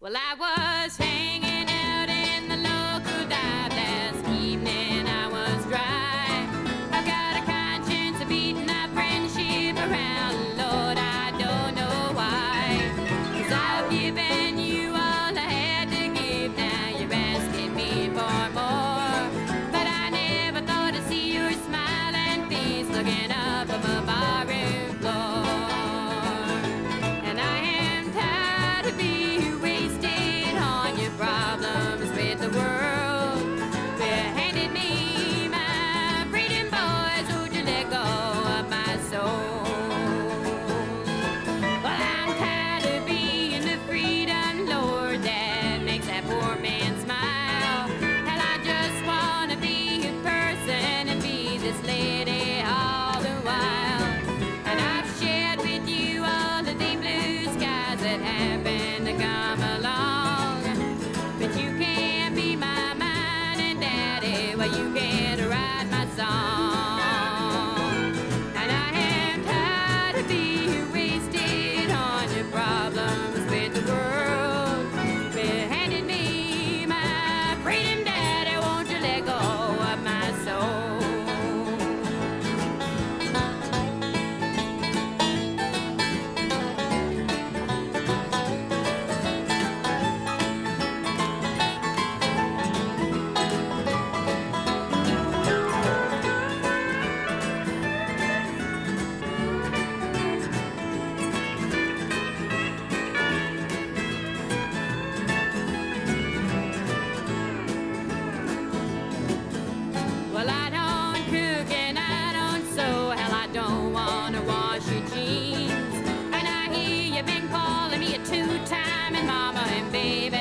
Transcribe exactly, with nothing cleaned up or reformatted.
Well, I was hanging out in the local dive last evening. I was dry. I've got a conscience of beating my friendship around. Lord, I don't know why. 'Cause I've given you all I had to give. Now you're asking me for more. But I never thought I'd see your smiling face looking up from a barroom floor. And I am tired of being wasted on your problems with the world. You handed me my freedom, boys. Would you let go of my soul? Well, I'm tired of being the freedom lord that makes that poor man smile. And I just wanna be a person and be this lady all the while. And I've shared with you all of the blue skies that happen to come along. But you can't be my mine and daddy. Well, you can't write my song. And I am tired of being wasted on your problems with the world. You handed me my freedom, daddy. Won't you let go of my soul? Well, I don't cook and I don't sew. Hell, I don't wanna wash your jeans. And I hear you've been calling me a two-timing mama and baby.